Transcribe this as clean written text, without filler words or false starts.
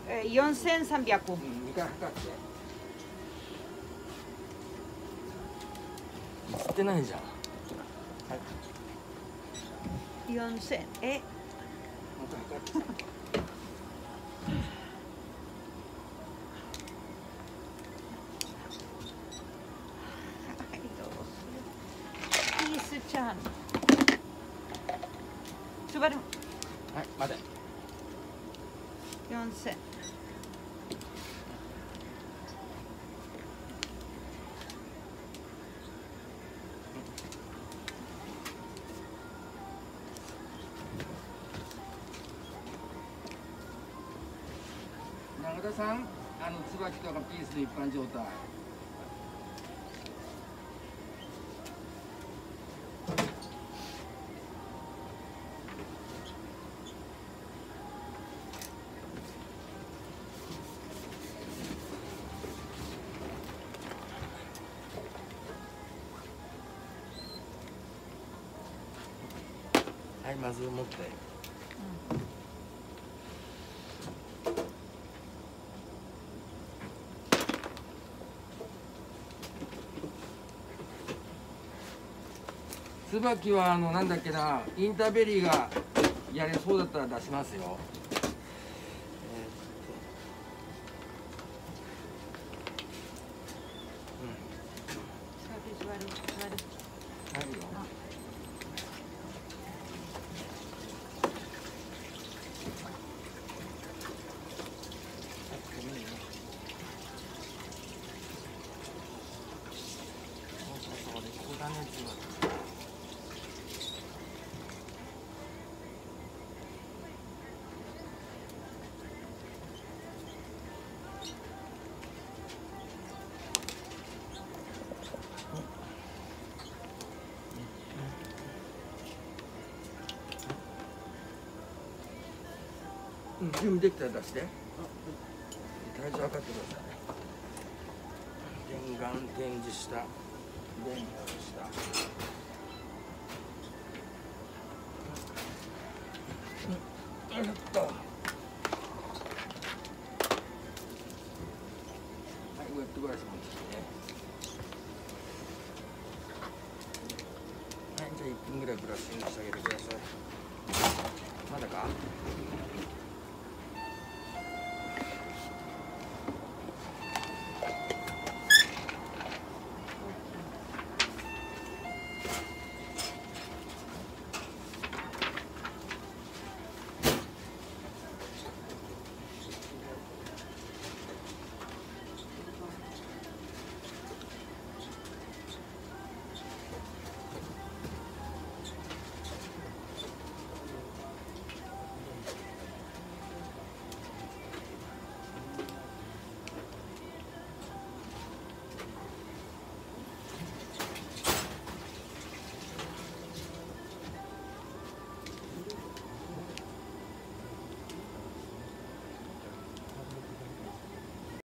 4300。 2回測って。映ってないじゃん。はい。 4000。 もう一回測って。 ちゃん。すばる。 はい、待て。 4000。 永田さん、椿とかピースの一般状態。はい、まず持って。椿はなんだっけな、インターベリーがやれそうだったら出しますよ。準備できたら出して。体重測ってください。電眼電磁下、電気下。よっと。